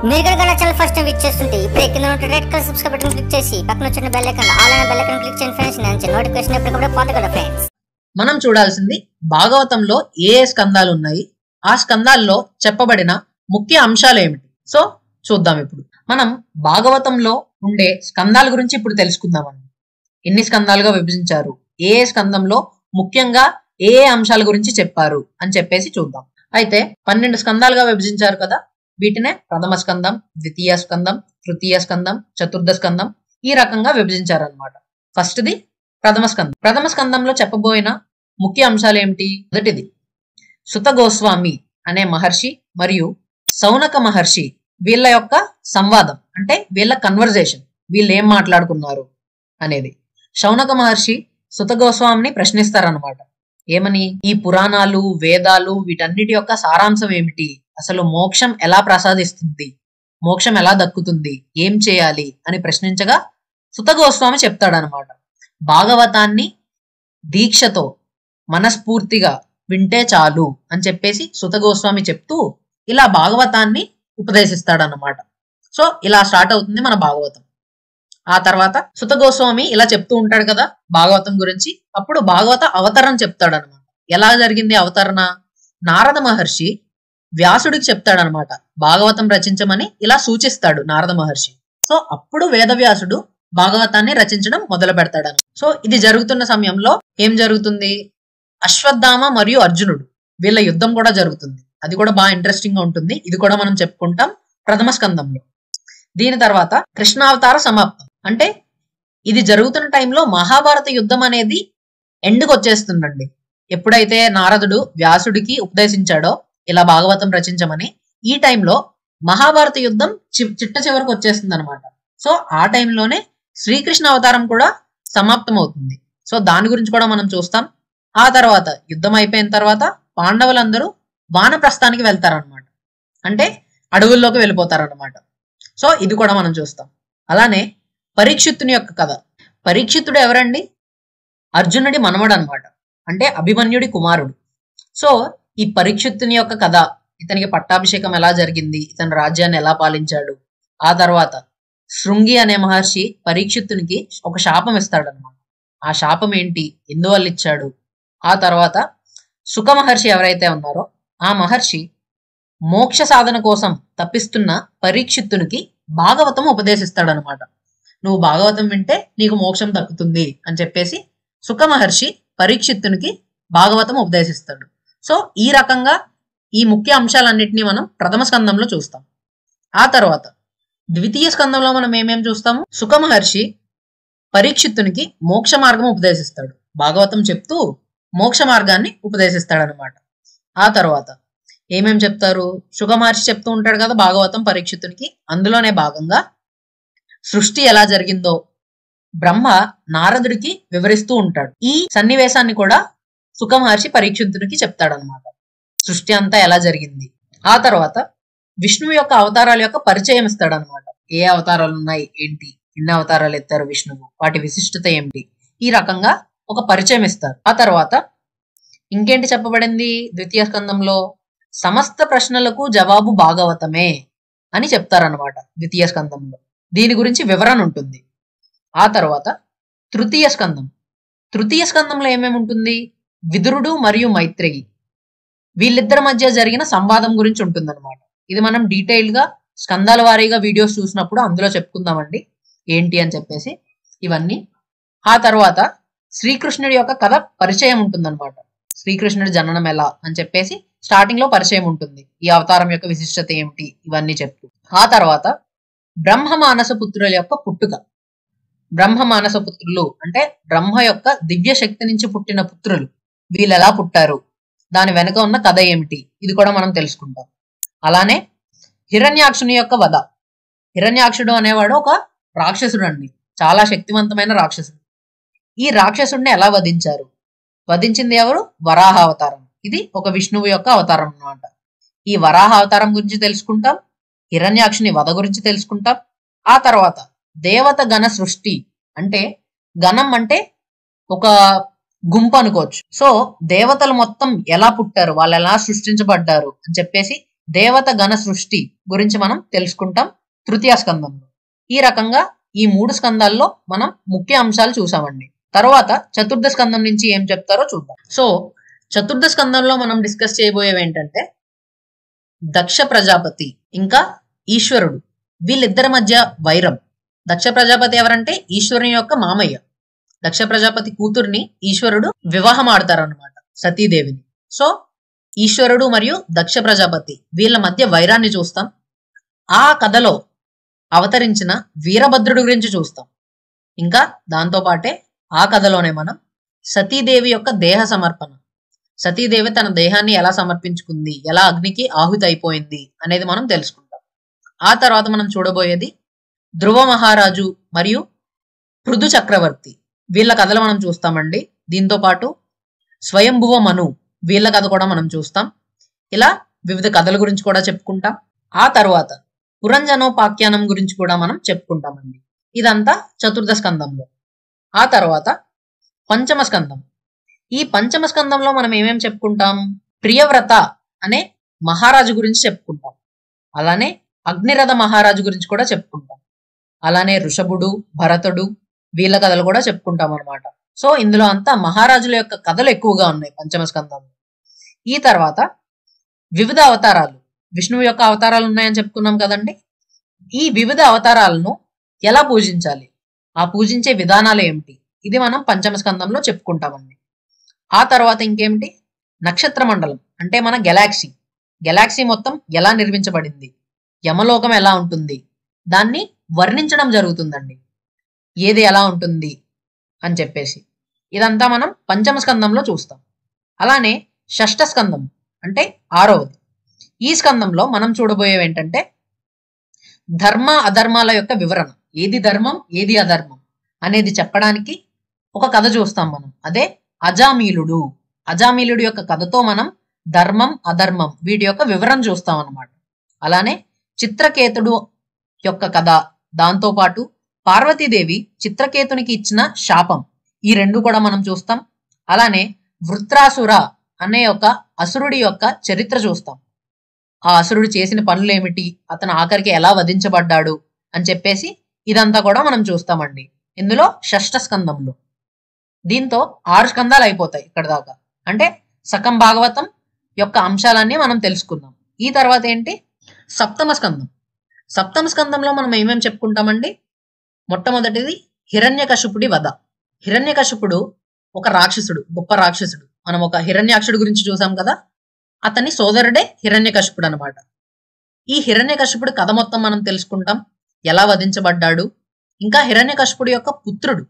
మీరు కనుక నా ఛానల్ ఫస్ట్ టైం విజిట్ చేస్తుంటే ఇప్పుడే కింద ఉన్న red colour subscribe button click చేసి పక్కన వచ్చిన బెల్ ఐకాన్ ఆల్ అనే బెల్ ఐకాన్ క్లిక్ చేయండి ఫ్రెండ్స్. నేను నోటిఫికేషన్ ఎప్పటికప్పుడు పొందగలరు ఫ్రెండ్స్. మనం చూడాల్సింది భాగవతంలో ఏ స్కందాలు ఉన్నాయి, ఆ స్కందాల్లో చెప్పబడిన ముఖ్య అంశాలు ఏమిటి. సో చూద్దాం. ఇప్పుడు మనం భాగవతంలో ఉండే స్కందాల గురించి ఇప్పుడు తెలుసుకుందామండి. ఎన్ని స్కందాలుగా విభజించారు, ఏ స్కందంలో ముఖ్యంగా ఏ అంశాల గురించి చెప్పారు అని చెప్పేసి చూద్దాం. అయితే 12 స్కందాలుగా విభజించారు కదా, వీటినే ప్రథమ స్కందం, ద్వితీయ స్కందం, తృతీయ స్కందం, చతుర్థ స్కందం ఈ రకంగా విభజించారనమాట. ఫస్ట్ది ప్రథమ స్కందం. ప్రథమ స్కందంలో చెప్పబోయిన ముఖ్య అంశాలు ఏమిటి? మొదటిది సుత గోస్వామి అనే మహర్షి మరియు సౌనక మహర్షి వీళ్ళ యొక్క సంవాదం, అంటే వీళ్ళ కన్వర్జేషన్, వీళ్ళు ఏం మాట్లాడుకున్నారు అనేది. శౌనక మహర్షి సుత గోస్వామిని ప్రశ్నిస్తారనమాట. ఏమని? ఈ పురాణాలు, వేదాలు వీటన్నిటి యొక్క సారాంశం ఏమిటి, అసలు మోక్షం ఎలా ప్రసాదిస్తుంది, మోక్షం ఎలా దక్కుతుంది, ఏం చేయాలి అని ప్రశ్నించగా సుత గోస్వామి చెప్తాడనమాట. భాగవతాన్ని దీక్షతో మనస్ఫూర్తిగా వింటే చాలు అని చెప్పేసి సుత గోస్వామి చెప్తూ ఇలా భాగవతాన్ని ఉపదేశిస్తాడన్నమాట. సో ఇలా స్టార్ట్ అవుతుంది మన భాగవతం. ఆ తర్వాత సుత గోస్వామి ఇలా చెప్తూ ఉంటాడు కదా భాగవతం గురించి. అప్పుడు భాగవత అవతరణ చెప్తాడనమాట. ఎలా జరిగింది అవతరణ? నారద మహర్షి వ్యాసుడికి చెప్తాడనమాట, భాగవతం రచించమని ఇలా సూచిస్తాడు నారద మహర్షి. సో అప్పుడు వేదవ్యాసుడు భాగవతాన్ని రచించడం మొదలు పెడతాడని. సో ఇది జరుగుతున్న సమయంలో ఏం జరుగుతుంది? అశ్వత్థామ మరియు అర్జునుడు వీళ్ళ యుద్ధం కూడా జరుగుతుంది. అది కూడా బాగా ఇంట్రెస్టింగ్ గా ఉంటుంది. ఇది కూడా మనం చెప్పుకుంటాం ప్రథమ స్కందంలో. దీని తర్వాత కృష్ణావతార సమాప్తం. అంటే ఇది జరుగుతున్న టైంలో మహాభారత యుద్ధం అనేది ఎండ్కి వచ్చేస్తుందండి. ఎప్పుడైతే నారదుడు వ్యాసుడికి ఉపదేశించాడో ఇలా భాగవతం రచించమని, ఈ టైంలో మహాభారత యుద్ధం చిట్ట చివరికి వచ్చేస్తుంది అనమాట. సో ఆ టైంలోనే శ్రీకృష్ణ అవతారం కూడా సమాప్తం అవుతుంది. సో దాని గురించి కూడా మనం చూస్తాం. ఆ తర్వాత యుద్ధం అయిపోయిన తర్వాత పాండవులందరూ వానప్రస్థానికి వెళ్తారనమాట, అంటే అడవుల్లోకి వెళ్ళిపోతారనమాట. సో ఇది కూడా మనం చూస్తాం. అలానే పరీక్షిత్తుని యొక్క కథ. పరీక్షిత్తుడు ఎవరండి? అర్జునుడి మనవడు అనమాట, అంటే అభిమన్యుడి కుమారుడు. సో ఈ పరీక్షిత్తుని యొక్క కథ, ఇతనికి పట్టాభిషేకం ఎలా జరిగింది, ఇతని రాజ్యాన్ని ఎలా పాలించాడు. ఆ తర్వాత శృంగి అనే మహర్షి పరీక్షిత్తునికి ఒక శాపం ఇస్తాడనమాట. ఆ శాపం ఏంటి, ఎందువల్ల ఇచ్చాడు. ఆ తర్వాత సుఖ మహర్షి ఎవరైతే ఉన్నారో ఆ మహర్షి మోక్ష సాధన కోసం తప్పిస్తున్న పరీక్షిత్తునికి భాగవతం ఉపదేశిస్తాడనమాట. నువ్వు భాగవతం వింటే నీకు మోక్షం దక్కుతుంది అని చెప్పేసి సుఖ మహర్షి పరీక్షిత్తునికి భాగవతం ఉపదేశిస్తాడు. సో ఈ రకంగా ఈ ముఖ్య అంశాలన్నింటినీ మనం ప్రథమ స్కందంలో చూస్తాం. ఆ తర్వాత ద్వితీయ స్కందంలో మనం ఏమేం చూస్తాము? సుఖ మహర్షి పరీక్షిత్తునికి మోక్ష మార్గం ఉపదేశిస్తాడు, భాగవతం చెప్తూ మోక్ష మార్గాన్ని ఉపదేశిస్తాడనమాట. ఆ తర్వాత ఏమేం చెప్తారు? సుఖ మహర్షి చెప్తూ ఉంటాడు కదా భాగవతం పరీక్షిత్తునికి. అందులోనే భాగంగా సృష్టి ఎలా జరిగిందో బ్రహ్మ నారదుడికి వివరిస్తూ ఉంటాడు. ఈ సన్నివేశాన్ని కూడా సుఖ మహర్షి పరీక్షిత్తునికి చెప్తాడనమాట, సృష్టి అంతా ఎలా జరిగింది. ఆ తర్వాత విష్ణువు యొక్క అవతారాల యొక్క పరిచయం ఇస్తాడనమాట. ఏ అవతారాలు ఉన్నాయి, ఏంటి, ఎన్ని అవతారాలు ఎత్తారు విష్ణువు, వాటి విశిష్టత ఏమిటి, ఈ రకంగా ఒక పరిచయం ఇస్తారు. ఆ తర్వాత ఇంకేంటి చెప్పబడింది ద్వితీయ స్కందంలో? సమస్త ప్రశ్నలకు జవాబు భాగవతమే అని చెప్తారనమాట ద్వితీయ స్కందంలో. దీని గురించి వివరణ ఉంటుంది. ఆ తర్వాత తృతీయ స్కందం. తృతీయ స్కందంలో ఏమేమి ఉంటుంది? విదురుడు మరియు మైత్రేయి వీళ్ళిద్దరి మధ్య జరిగిన సంవాదం గురించి ఉంటుందన్నమాట. ఇది మనం డీటెయిల్ గా స్కందాల వారీగా వీడియోస్ చూసినప్పుడు అందులో చెప్పుకుందామండి ఏంటి అని చెప్పేసి ఇవన్నీ. ఆ తర్వాత శ్రీకృష్ణుడి యొక్క కథ పరిచయం ఉంటుందన్నమాట. శ్రీకృష్ణుడి జననం ఎలా అని చెప్పేసి స్టార్టింగ్ లో పరిచయం ఉంటుంది. ఈ అవతారం యొక్క విశిష్టత ఏమిటి ఇవన్నీ చెప్తూ. ఆ తర్వాత బ్రహ్మ మానస పుత్రుల యొక్క పుట్టుక. బ్రహ్మ మానస పుత్రులు అంటే బ్రహ్మ యొక్క దివ్య శక్తి నుంచి పుట్టిన పుత్రులు, వీళ్ళు ఎలా పుట్టారు, దాని వెనుక ఉన్న కథ ఏమిటి, ఇది కూడా మనం తెలుసుకుంటాం. అలానే హిరణ్యాక్షుని యొక్క వధ. హిరణ్యాక్షుడు అనేవాడు ఒక రాక్షసుడు అండి, చాలా శక్తివంతమైన రాక్షసుడు. ఈ రాక్షసుడిని ఎలా వధించారు? వధించింది ఎవరు? వరాహ అవతారం. ఇది ఒక విష్ణువు యొక్క అవతారం అన్నమాట. ఈ వరాహ అవతారం గురించి తెలుసుకుంటాం, హిరణ్యాక్షుని వధ గురించి తెలుసుకుంటాం. ఆ తర్వాత దేవత గణ సృష్టి. అంటే గణం అంటే ఒక గుంపు అనుకోవచ్చు. సో దేవతలు మొత్తం ఎలా పుట్టారు, వాళ్ళు ఎలా సృష్టించబడ్డారు అని చెప్పేసి దేవత గణ సృష్టి గురించి మనం తెలుసుకుంటాం తృతీయ స్కందంలో. ఈ రకంగా ఈ 3 స్కందాల్లో మనం ముఖ్య అంశాలు చూసామండి. తర్వాత చతుర్థ స్కందం నుంచి ఏం చెప్తారో చూద్దాం. సో చతుర్థ స్కందంలో మనం డిస్కస్ చేయబోయేవి ఏంటంటే దక్ష ప్రజాపతి ఇంకా ఈశ్వరుడు, వీళ్ళిద్దరి మధ్య వైరం. దక్ష ప్రజాపతి ఎవరంటే ఈశ్వరుని యొక్క మామయ్య. దక్ష ప్రజాపతి కూతుర్ని ఈశ్వరుడు వివాహం ఆడతారనమాట, సతీదేవిని. సో ఈశ్వరుడు మరియు దక్ష ప్రజాపతి వీళ్ళ మధ్య వైరాన్ని చూస్తాం. ఆ కథలో అవతరించిన వీరభద్రుడి గురించి చూస్తాం. ఇంకా దాంతో పాటే ఆ కథలోనే మనం సతీదేవి యొక్క దేహ సమర్పణ, సతీదేవి తన దేహాన్ని ఎలా సమర్పించుకుంది, ఎలా అగ్నికి ఆహుతి అయిపోయింది అనేది మనం తెలుసుకుంటాం. ఆ తర్వాత మనం చూడబోయేది ధ్రువ మహారాజు మరియు పృథు చక్రవర్తి, వీళ్ళ కథలు మనం చూస్తామండి. దీంతో పాటు స్వయంభువ మను, వీళ్ళ కథ కూడా మనం చూస్తాం. ఇలా వివిధ కథల గురించి కూడా చెప్పుకుంటాం. ఆ తర్వాత పురంజనోపాఖ్యానం గురించి కూడా మనం చెప్పుకుంటామండి. ఇదంతా చతుర్థ స్కందంలో. ఆ తర్వాత పంచమ స్కందం. ఈ పంచమ స్కందంలో మనం ఏమేం చెప్పుకుంటాం? ప్రియవ్రత అనే మహారాజు గురించి చెప్పుకుంటాం. అలానే అగ్నిరథ మహారాజు గురించి కూడా చెప్పుకుంటాం. అలానే ఋషభుడు, భరతుడు, వీళ్ళ కథలు కూడా చెప్పుకుంటాం అనమాట. సో ఇందులో అంతా మహారాజుల యొక్క కథలు ఎక్కువగా ఉన్నాయి పంచమ స్కందంలో. ఈ తర్వాత వివిధ అవతారాలు, విష్ణువు యొక్క అవతారాలు ఉన్నాయని చెప్పుకున్నాం కదండి. ఈ వివిధ అవతారాలను ఎలా పూజించాలి, ఆ పూజించే విధానాలు ఏమిటి, ఇది మనం పంచమ స్కందంలో చెప్పుకుంటామండి. ఆ తర్వాత ఇంకేమిటి? నక్షత్ర మండలం అంటే మన గెలాక్సీ మొత్తం ఎలా నిర్మించబడింది, యమలోకం ఎలా ఉంటుంది, దాన్ని వర్ణించడం జరుగుతుందండి, ఏది ఎలా ఉంటుంది అని చెప్పేసి. ఇదంతా మనం పంచమ స్కందంలో చూస్తాం. అలానే షష్ఠ స్కందం అంటే 6వది. ఈ స్కందంలో మనం చూడబోయేవి ఏంటంటే ధర్మ అధర్మాల యొక్క వివరణ, ఏది ధర్మం ఏది అధర్మం అనేది చెప్పడానికి ఒక కథ చూస్తాం మనం. అదే అజామీలుడు. అజామీలుడు యొక్క కథతో మనం ధర్మం అధర్మం వీటి యొక్క వివరణ చూస్తాం అన్నమాట. అలానే చిత్రకేతుడు యొక్క కథ, దాంతో పాటు పార్వతీదేవి చిత్రకేతునికి ఇచ్చిన శాపం, ఈ 2 కూడా మనం చూస్తాం. అలానే వృత్రాసుర అనే ఒక అసురుడి యొక్క చరిత్ర చూస్తాం. ఆ అసురుడు చేసిన పనులు ఏమిటి, అతను ఆఖరికి ఎలా వధించబడ్డాడు అని చెప్పేసి ఇదంతా కూడా మనం చూస్తామండి ఇందులో షష్ఠ స్కందంలో. దీంతో 6 స్కందాలు అయిపోతాయి ఇక్కడ దాకా. అంటే సకం భాగవతం యొక్క అంశాలన్నీ మనం తెలుసుకున్నాం. ఈ తర్వాత ఏంటి? సప్తమ స్కందం. సప్తమ స్కందంలో మనం ఏమేం చెప్పుకుంటామండి? మొట్టమొదటిది హిరణ్యకశిపుడి వధ. హిరణ్యకశిపుడు ఒక రాక్షసుడు, గొప్ప రాక్షసుడు. మనం ఒక హిరణ్యాక్షుడి గురించి చూసాం కదా, అతని సోదరుడే హిరణ్యకశిపుడు అనమాట. ఈ హిరణ్యకశిపుడి కథ మొత్తం మనం తెలుసుకుంటాం, ఎలా వధించబడ్డాడు. ఇంకా హిరణ్యకశిపుడి యొక్క పుత్రుడు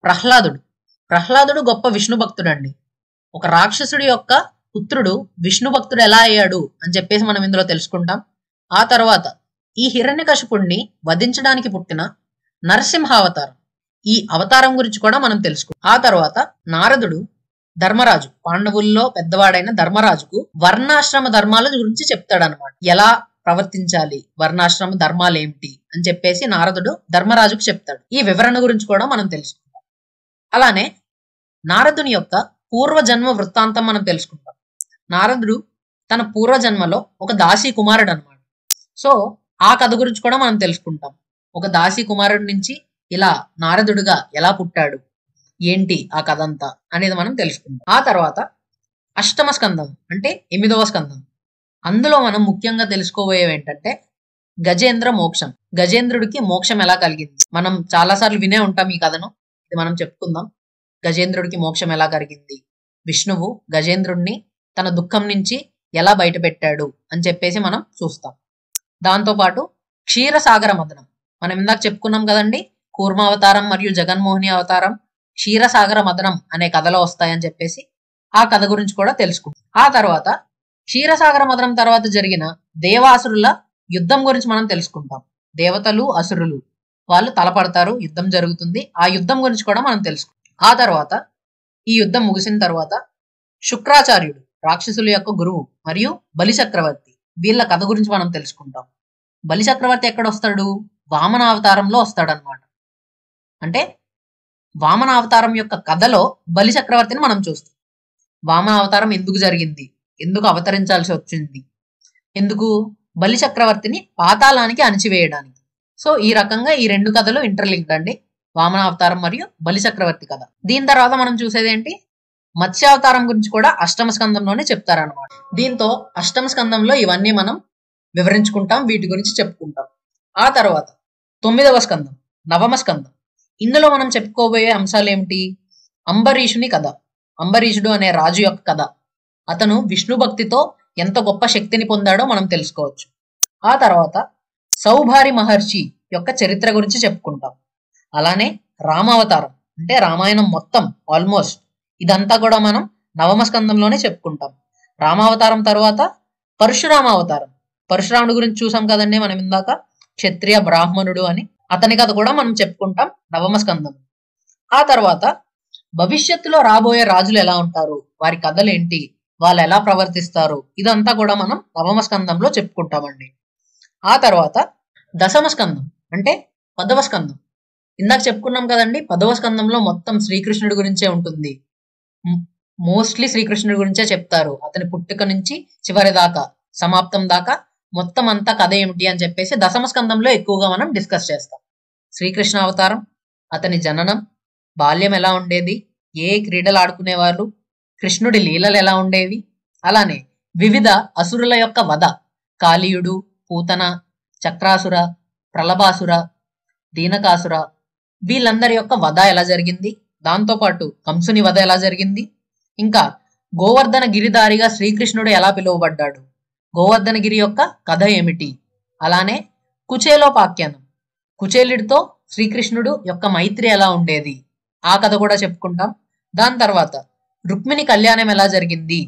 ప్రహ్లాదుడు గొప్ప విష్ణు భక్తుడు అండి. ఒక రాక్షసుడి యొక్క పుత్రుడు విష్ణు భక్తుడు ఎలా అయ్యాడు అని చెప్పేసి మనం ఇందులో తెలుసుకుంటాం. ఆ తర్వాత ఈ హిరణ్యకశిపుడిని వధించడానికి పుట్టిన నరసింహ అవతారం, ఈ అవతారం గురించి కూడా మనం తెలుసుకుంటాం. ఆ తర్వాత నారదుడు ధర్మరాజు, పాండవుల్లో పెద్దవాడైన ధర్మరాజుకు వర్ణాశ్రమ ధర్మాల గురించి చెప్తాడనమాట. ఎలా ప్రవర్తించాలి, వర్ణాశ్రమ ధర్మాలు ఏమిటి అని చెప్పేసి నారదుడు ధర్మరాజుకు చెప్తాడు. ఈ వివరణ గురించి కూడా మనం తెలుసుకుంటాం. అలానే నారదుని యొక్క పూర్వజన్మ వృత్తాంతం మనం తెలుసుకుంటాం. నారదుడు తన పూర్వజన్మలో ఒక దాసీ కుమారుడు అనమాట. సో ఆ కథ గురించి కూడా మనం తెలుసుకుంటాం. ఒక దాసీ కుమారుడి నుంచి ఇలా నారదుడుగా ఎలా పుట్టాడు, ఏంటి ఆ కథ అంతా అనేది మనం తెలుసుకుంటాం. ఆ తర్వాత అష్టమ స్కందం అంటే 8వ స్కందం. అందులో మనం ముఖ్యంగా తెలుసుకోబోయేవి ఏంటంటే గజేంద్ర మోక్షం. గజేంద్రుడికి మోక్షం ఎలా కలిగింది, మనం చాలాసార్లు వినే ఉంటాం ఈ కథను, ఇది మనం చెప్పుకుందాం. గజేంద్రుడికి మోక్షం ఎలా కలిగింది, విష్ణువు గజేంద్రుడిని తన దుఃఖం నుంచి ఎలా బయట పెట్టాడు అని చెప్పేసి మనం చూస్తాం. దాంతోపాటు క్షీరసాగర మదనం, మనం ఇందాక చెప్పుకున్నాం కదండి, కూర్మావతారం మరియు జగన్మోహిని అవతారం క్షీరసాగర మదనం అనే కథలో వస్తాయని చెప్పేసి ఆ కథ గురించి కూడా తెలుసుకుంటాం. ఆ తర్వాత క్షీరసాగర మదనం తర్వాత జరిగిన దేవాసురుల యుద్ధం గురించి మనం తెలుసుకుంటాం. దేవతలు అసురులు వాళ్ళు తలపడతారు, యుద్ధం జరుగుతుంది. ఆ యుద్ధం గురించి కూడా మనం తెలుసుకుంటాం. ఆ తర్వాత ఈ యుద్ధం ముగిసిన తర్వాత శుక్రాచార్యుడు, రాక్షసుల యొక్క గురువు, మరియు బలి చక్రవర్తి, వీళ్ళ కథ గురించి మనం తెలుసుకుంటాం. బలి చక్రవర్తి ఎక్కడ వస్తాడు? వామన అవతారంలో వస్తాడనమాట. అంటే వామన అవతారం యొక్క కథలో బలి చక్రవర్తిని మనం చూస్తాం. వామన అవతారం ఎందుకు జరిగింది, ఎందుకు అవతరించాల్సి వచ్చింది, ఎందుకు? బలి చక్రవర్తిని పాతాళానికి అణిచివేయడానికి. సో ఈ రకంగా ఈ రెండు కథలు ఇంటర్లింక్డ్ అండి, వామన అవతారం మరియు బలి చక్రవర్తి కథ. దీని తర్వాత మనం చూసేది ఏంటి, మత్స్యావతారం గురించి కూడా అష్టమ స్కందంలోనే చెప్తారనమాట. దీంతో అష్టమ స్కందంలో ఇవన్నీ మనం వివరించుకుంటాం, వీటి గురించి చెప్పుకుంటాం. ఆ తర్వాత 9వ స్కందం, నవమ స్కందం. ఇందులో మనం చెప్పుకోబోయే అంశాలు ఏమిటి? అంబరీషుని కథ. అంబరీషుడు అనే రాజు యొక్క కథ. అతను విష్ణు భక్తితో ఎంత గొప్ప శక్తిని పొందాడో మనం తెలుసుకోవచ్చు. ఆ తర్వాత సౌభారి మహర్షి యొక్క చరిత్ర గురించి చెప్పుకుంటాం. అలానే రామావతారం అంటే రామాయణం మొత్తం ఆల్మోస్ట్ ఇదంతా కూడా మనం నవమ స్కందంలోనే చెప్పుకుంటాం. రామావతారం తర్వాత పరశురామ అవతారం. పరశురాముడు గురించి చూసాం కదండి మనం ఇందాక, క్షత్రియ బ్రాహ్మణుడు అని. అతని కథ కూడా మనం చెప్పుకుంటాం నవమ స్కందం. ఆ తర్వాత భవిష్యత్తులో రాబోయే రాజులు ఎలా ఉంటారు, వారి కథలు ఏంటి, వాళ్ళు ఎలా ప్రవర్తిస్తారు, ఇదంతా కూడా మనం నవమ స్కందంలో చెప్పుకుంటామండి. ఆ తర్వాత దశమ స్కందం అంటే 10వ స్కందం. ఇందాక చెప్పుకున్నాం కదండి, 10వ స్కందంలో మొత్తం శ్రీకృష్ణుడి గురించే ఉంటుంది. మోస్ట్లీ శ్రీకృష్ణుడి గురించే చెప్తారు. అతని పుట్టుక నుంచి చివరి దాకా, సమాప్తం దాకా మొత్తం అంతా కథ ఏమిటి అని చెప్పేసి దశమ స్కందంలో ఎక్కువగా మనం డిస్కస్ చేస్తాం. శ్రీకృష్ణ అవతారం, అతని జననం, బాల్యం ఎలా ఉండేది, ఏ క్రీడలు ఆడుకునేవారు, కృష్ణుడి లీలలు ఎలా ఉండేవి, అలానే వివిధ అసురుల యొక్క వధ, కాళీయుడు, పూతన, చక్రాసుర, ప్రలభాసుర, దీనకాసుర, వీళ్ళందరి యొక్క వధ ఎలా జరిగింది, దాంతోపాటు కంసుని వధ ఎలా జరిగింది, ఇంకా గోవర్ధన గిరిధారిగా శ్రీకృష్ణుడు ఎలా పిలువబడ్డాడు, గోవర్ధన గిరి యొక్క కథ ఏమిటి, అలానే కుచేలోపాఖ్యానం, కుచేలుడితో శ్రీకృష్ణుడు యొక్క మైత్రి ఎలా ఉండేది, ఆ కథ కూడా చెప్పుకుంటాం. దాని తర్వాత రుక్మిణి కళ్యాణం ఎలా జరిగింది,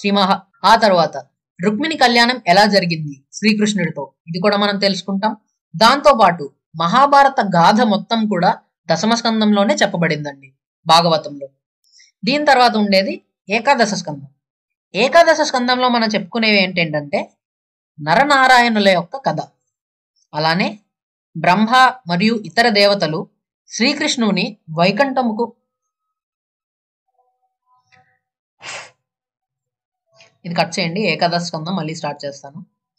ఆ తర్వాత రుక్మిణి కళ్యాణం ఎలా జరిగింది శ్రీకృష్ణుడితో, ఇది కూడా మనం తెలుసుకుంటాం. దాంతో పాటు మహాభారత గాథ మొత్తం కూడా దశమ స్కందంలోనే చెప్పబడిందండి భాగవతంలో. దీని తర్వాత ఉండేది ఏకాదశ స్కందం. ఏకాదశ స్కందంలో మనం చెప్పుకునేవి ఏంటంటే నరనారాయణుల యొక్క కథ, అలానే బ్రహ్మ మరియు ఇతర దేవతలు శ్రీకృష్ణుని వైకుంఠముకు, ఇది కట్ చేయండి, ఏకాదశ స్కందం మళ్ళీ స్టార్ట్ చేస్తాను.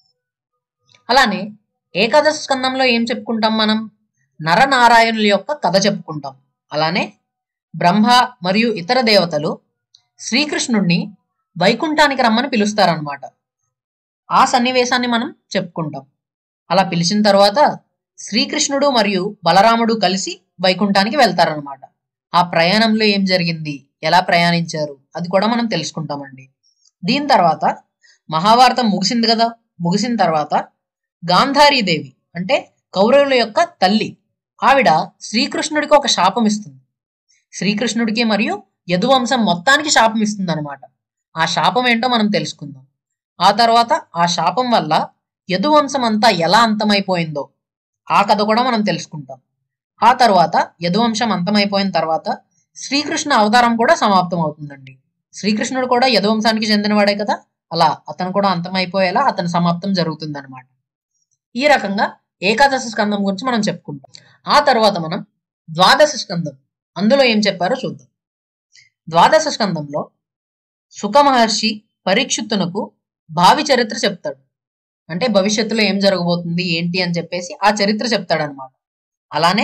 అలానే ఏకాదశ స్కందంలో ఏం చెప్పుకుంటాం మనం, నరనారాయణుల యొక్క కథ చెప్పుకుంటాం. అలానే బ్రహ్మ మరియు ఇతర దేవతలు శ్రీకృష్ణుడిని వైకుంఠానికి రమ్మని పిలుస్తారనమాట. ఆ సన్నివేశాన్ని మనం చెప్పుకుంటాం. అలా పిలిచిన తర్వాత శ్రీకృష్ణుడు మరియు బలరాముడు కలిసి వైకుంఠానికి వెళ్తారనమాట. ఆ ప్రయాణంలో ఏం జరిగింది, ఎలా ప్రయాణించారు, అది కూడా మనం తెలుసుకుంటామండి. దీని తర్వాత మహాభారతం ముగిసింది కదా, ముగిసిన తర్వాత గాంధారీదేవి అంటే కౌరవుల యొక్క తల్లి, ఆవిడ శ్రీకృష్ణుడికి ఒక శాపం ఇస్తుంది. శ్రీకృష్ణుడికి మరియు యదువంశం మొత్తానికి శాపం ఇస్తుంది అనమాట. ఆ శాపం ఏంటో మనం తెలుసుకుందాం. ఆ తర్వాత ఆ శాపం వల్ల యదువంశం అంతా ఎలా అంతమైపోయిందో ఆ కథ కూడా మనం తెలుసుకుంటాం. ఆ తర్వాత యదువంశం అంతమైపోయిన తర్వాత శ్రీకృష్ణ అవతారం కూడా సమాప్తం అవుతుందండి. శ్రీకృష్ణుడు కూడా యదువంశానికి చెందినవాడే కదా, అలా అతను కూడా అంతమైపోయేలా అతని సమాప్తం జరుగుతుంది అనమాట. ఈ రకంగా ఏకాదశ స్కందం గురించి మనం చెప్పుకుంటాం. ఆ తర్వాత మనం ద్వాదశ స్కందం, అందులో ఏం చెప్పారో చూద్దాం. ద్వాదశ స్కందంలో సుఖ మహర్షి పరీక్షిత్తునకు భావి చరిత్ర చెప్తాడు. అంటే భవిష్యత్తులో ఏం జరగబోతుంది ఏంటి అని చెప్పేసి ఆ చరిత్ర చెప్తాడనమాట. అలానే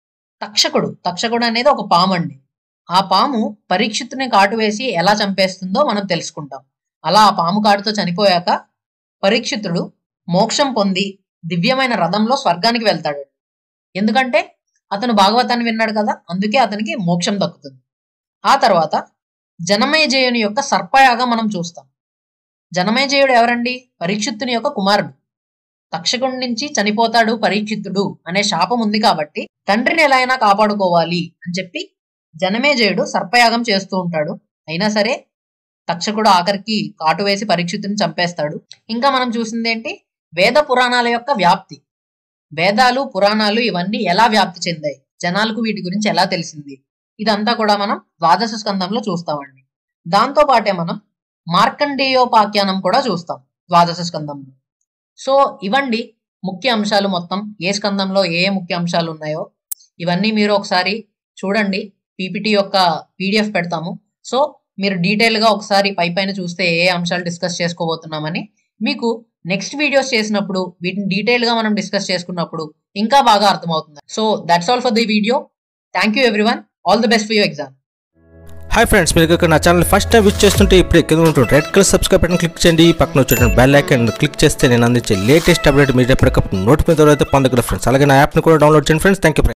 తక్షకుడు అనేది ఒక పాము అండి. ఆ పాము పరీక్షిత్తుని కాటు వేసి ఎలా చంపేస్తుందో మనం తెలుసుకుంటాం. అలా ఆ పాము కాటుతో చనిపోయాక పరీక్షిత్తుడు మోక్షం పొంది దివ్యమైన రథంలో స్వర్గానికి వెళ్తాడు. ఎందుకంటే అతను భాగవతాన్ని విన్నాడు కదా, అందుకే అతనికి మోక్షం దక్కుతుంది. ఆ తర్వాత జనమేజయుని యొక్క సర్పయాగం మనం చూస్తాం. జనమేజయుడు ఎవరండి? పరీక్షిత్తుని యొక్క కుమారుడు. తక్షకుడి నుంచి చనిపోతాడు పరీక్షిత్తుడు అనే శాపం ఉంది కాబట్టి తండ్రిని ఎలా అయినా కాపాడుకోవాలి అని చెప్పి జనమేజయుడు సర్పయాగం చేస్తూ ఉంటాడు. అయినా సరే తక్షకుడు ఆఖరికి కాటు వేసి పరీక్షిత్తుని చంపేస్తాడు. ఇంకా మనం చూసింది ఏంటి, వేద పురాణాల యొక్క వ్యాప్తి. వేదాలు పురాణాలు ఇవన్నీ ఎలా వ్యాప్తి చెందాయి, జనాలకు వీటి గురించి ఎలా తెలిసింది, ఇదంతా కూడా మనం ద్వాదశ స్కందంలో చూస్తామండి. దాంతో పాటే మనం మార్కండేయోపాఖ్యానం కూడా చూస్తాం ద్వాదశ స్కందంలో. సో ఇవండి ముఖ్య అంశాలు. మొత్తం ఏ స్కందంలో ఏ ముఖ్య అంశాలు ఉన్నాయో ఇవన్నీ మీరు ఒకసారి చూడండి. పీపీటీ యొక్క పీడిఎఫ్ పెడతాము. సో మీరు డీటెయిల్ గా ఒకసారి పైన చూస్తే ఏ అంశాలు డిస్కస్ చేసుకోబోతున్నామని మీకు నెక్స్ట్ వీడియోస్ చేసినప్పుడు వీటిని డీటెయిల్ గా మనం డిస్కస్ చేసుకున్నప్పుడు ఇంకా బాగా అర్థమవుతుంది. So that's all for the video. Thank you everyone. All the best for your exam. Hi friends, మీరు ఇక్కడ నా ఛానల్ ఫస్ట్ టైం విజిట్ చేస్తుంటే ఇప్పుడు కింద ఉంటుంది red colour subscribe button click చేయండి. పక్కన వచ్చే బెల్ ఐకాన్ క్లిక్ చేస్తే నేను అందించే లేటెస్ట్ అప్డేట్ మీరు ఎప్పటికప్పుడు నోటిఫికేషన్ ద్వారా పొందగలరు ఫ్రెండ్స్. అలాగే నా యాప్ని కూడా డౌన్లోడ్ చేయండి ఫ్రెండ్స్. Thank you.